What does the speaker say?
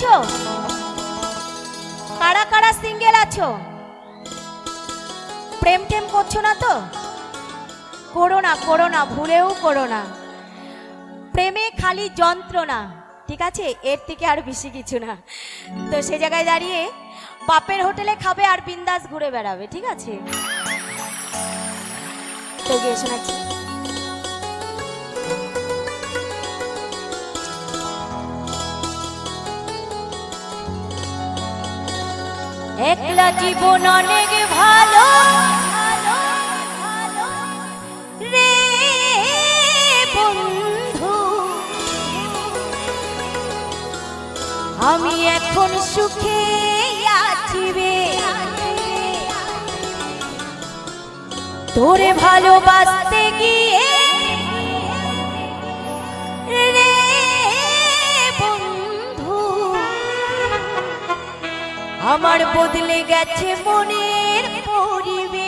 আছো? কারা কারা সিঙ্গেল আছো? প্রেম টেম করছো না তো? করো না, করো না, ভুলেও করো না। প্রেমে খালি যন্ত্রণা, ঠিক আছে? এর থেকে আর বেশি কিছু না। তো সে জায়গায় দাঁড়িয়ে বাপের হোটেলে খাবে আর বিন্দাস ঘুরে বেড়াবে, ঠিক আছে? তো গিয়ে শোনাচ্ছি। একলা জীবন অনেক ভালো রে বন্ধু, আমি এখন সুখে আছি রে। তোরে ভালোবাসতে গিয়ে রে বন্ধু, আমার বদলে গেছে মনের পরিবেশ।